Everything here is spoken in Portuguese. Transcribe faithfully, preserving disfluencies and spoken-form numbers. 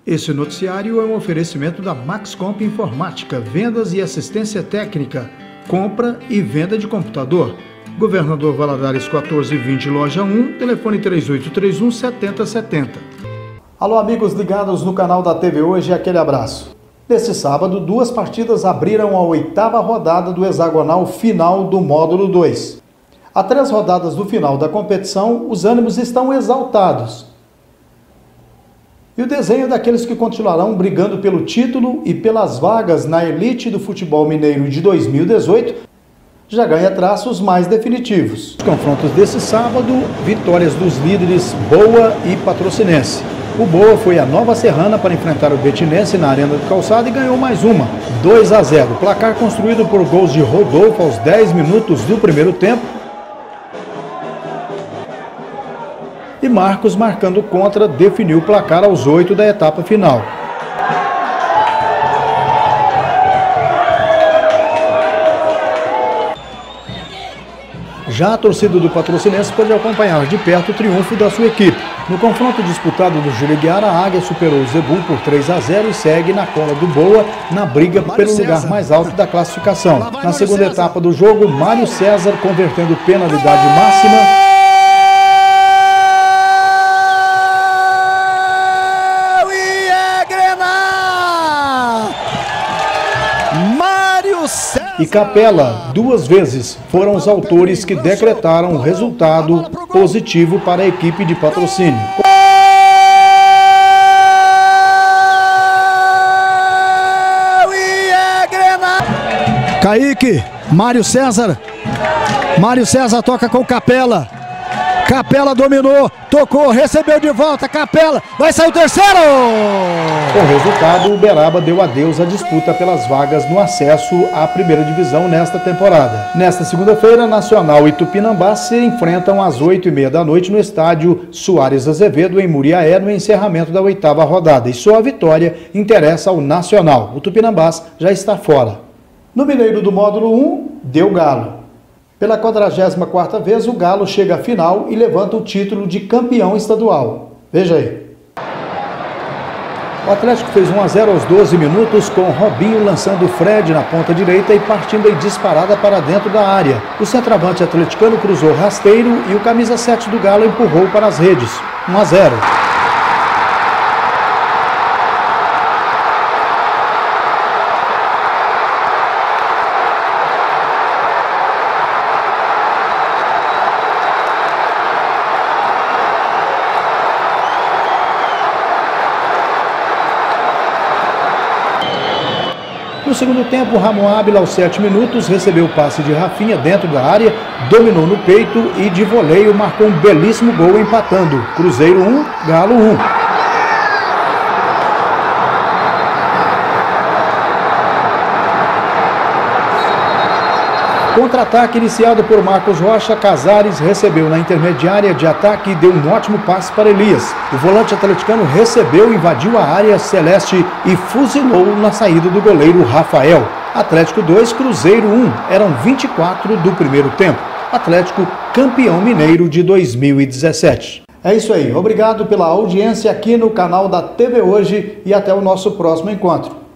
Esse noticiário é um oferecimento da Maxcomp Informática, vendas e assistência técnica, compra e venda de computador. Governador Valadares quatorze vinte, loja um, telefone três oito três um, sete zero sete zero. Alô amigos ligados no canal da T V Hoje, aquele abraço. Neste sábado, duas partidas abriram a oitava rodada do hexagonal final do módulo dois. A três rodadas do final da competição, os ânimos estão exaltados. E o desenho daqueles que continuarão brigando pelo título e pelas vagas na elite do futebol mineiro de dois mil e dezoito já ganha traços mais definitivos. Os confrontos desse sábado, vitórias dos líderes Boa e Patrocinense. O Boa foi a Nova Serrana para enfrentar o Betinense na Arena do Calçado e ganhou mais uma, dois a zero. Placar construído por gols de Rodolfo aos dez minutos do primeiro tempo e Marcos, marcando contra, definiu o placar aos oito da etapa final. Já a torcida do Patrocinense pôde acompanhar de perto o triunfo da sua equipe. No confronto disputado do Júlio Guiara, a Águia superou o Zebu por três a zero e segue na cola do Boa na briga pelo lugar mais alto da classificação. Na segunda etapa do jogo, Mário César convertendo penalidade máxima. E Capela, duas vezes, foram os autores que decretaram o resultado positivo para a equipe de Patrocínio. Kaique, Mário César, Mário César toca com Capela. Capela dominou, tocou, recebeu de volta, Capela, vai sair o terceiro! Com o resultado, o Uberaba deu adeus à disputa pelas vagas no acesso à primeira divisão nesta temporada. Nesta segunda-feira, Nacional e Tupinambá se enfrentam às oito e meia da noite no estádio Soares Azevedo, em Muriaé, no encerramento da oitava rodada. E só a vitória interessa ao Nacional. O Tupinambás já está fora. No Mineiro do módulo um, deu Galo. Pela quadragésima quarta vez, o Galo chega à final e levanta o título de campeão estadual. Veja aí. O Atlético fez um a zero aos doze minutos, com Robinho lançando o Fred na ponta direita e partindo em disparada para dentro da área. O centroavante atleticano cruzou rasteiro e o camisa sete do Galo empurrou para as redes. um a zero. No segundo tempo, Ramon Ábila, aos sete minutos, recebeu o passe de Rafinha dentro da área, dominou no peito e de voleio marcou um belíssimo gol empatando. Cruzeiro um, Galo um. Contra-ataque iniciado por Marcos Rocha, Casares recebeu na intermediária de ataque e deu um ótimo passe para Elias. O volante atleticano recebeu, invadiu a área celeste e fuzilou na saída do goleiro Rafael. Atlético dois, Cruzeiro um. Eram vinte e quatro do primeiro tempo. Atlético campeão mineiro de dois mil e dezessete. É isso aí. Obrigado pela audiência aqui no canal da T V Hoje e até o nosso próximo encontro.